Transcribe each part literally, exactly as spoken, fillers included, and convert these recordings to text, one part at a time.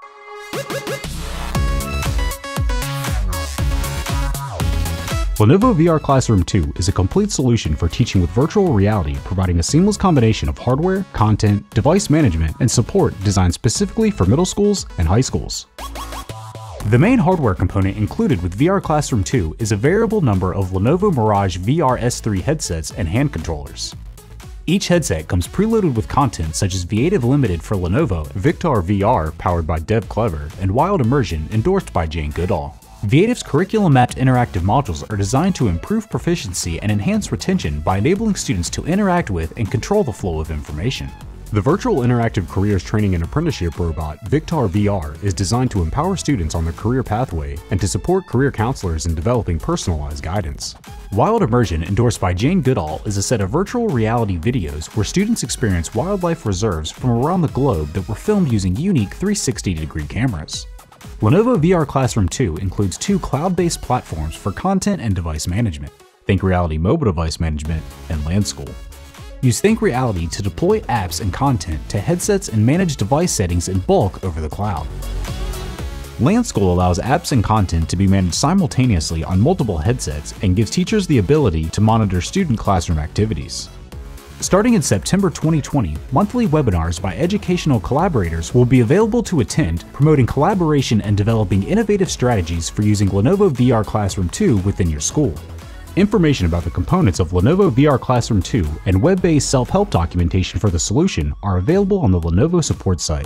Lenovo V R Classroom two is a complete solution for teaching with virtual reality, providing a seamless combination of hardware, content, device management, and support designed specifically for middle schools and high schools. The main hardware component included with V R Classroom two is a variable number of Lenovo Mirage V R S three headsets and hand controllers. Each headset comes preloaded with content such as Veative Limited for Lenovo, VICTAR V R powered by DevClever, and Wild Immersion endorsed by Jan Goodall. Veative's curriculum-mapped interactive modules are designed to improve proficiency and enhance retention by enabling students to interact with and control the flow of information. The virtual interactive careers training and apprenticeship robot, VICTAR V R, is designed to empower students on their career pathway and to support career counselors in developing personalized guidance. Wild Immersion, endorsed by Jan Goodall, is a set of virtual reality videos where students experience wildlife reserves from around the globe that were filmed using unique three sixty degree cameras. Lenovo V R Classroom two includes two cloud-based platforms for content and device management, ThinkReality Mobile Device Management and LanSchool. Use ThinkReality to deploy apps and content to headsets and manage device settings in bulk over the cloud. LanSchool allows apps and content to be managed simultaneously on multiple headsets and gives teachers the ability to monitor student classroom activities. Starting in September twenty twenty, monthly webinars by educational collaborators will be available to attend, promoting collaboration and developing innovative strategies for using Lenovo V R Classroom two within your school. Information about the components of Lenovo V R Classroom two and web-based self-help documentation for the solution are available on the Lenovo support site.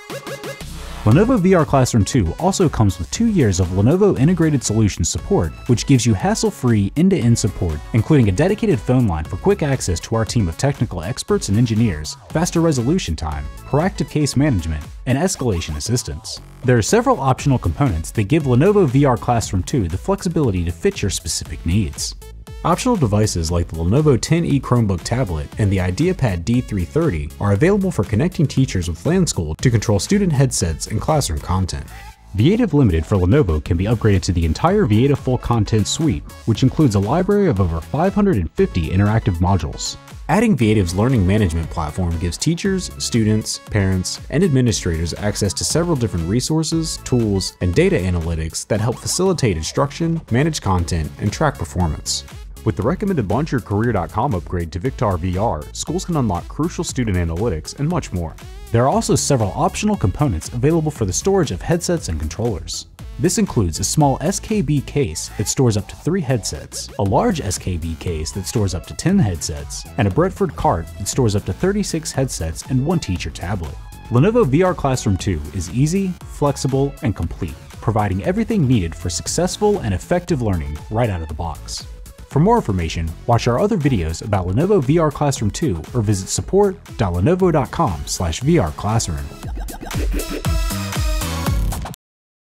Lenovo V R Classroom two also comes with two years of Lenovo Integrated Solutions support, which gives you hassle-free end-to-end support, including a dedicated phone line for quick access to our team of technical experts and engineers, faster resolution time, proactive case management, and escalation assistance. There are several optional components that give Lenovo V R Classroom two the flexibility to fit your specific needs. Optional devices like the Lenovo ten E Chromebook tablet and the IdeaPad D three thirty are available for connecting teachers with LanSchool to control student headsets and classroom content. Veative Limited for Lenovo can be upgraded to the entire Veative Full Content Suite, which includes a library of over five hundred fifty interactive modules. Adding Veative's learning management platform gives teachers, students, parents, and administrators access to several different resources, tools, and data analytics that help facilitate instruction, manage content, and track performance. With the recommended launch your career dot com upgrade to VICTAR V R, schools can unlock crucial student analytics and much more. There are also several optional components available for the storage of headsets and controllers. This includes a small S K B case that stores up to three headsets, a large S K B case that stores up to ten headsets, and a Bradford cart that stores up to thirty-six headsets and one teacher tablet. Lenovo V R Classroom two is easy, flexible, and complete, providing everything needed for successful and effective learning right out of the box. For more information, watch our other videos about Lenovo V R Classroom two or visit support dot lenovo dot com slash V R Classroom.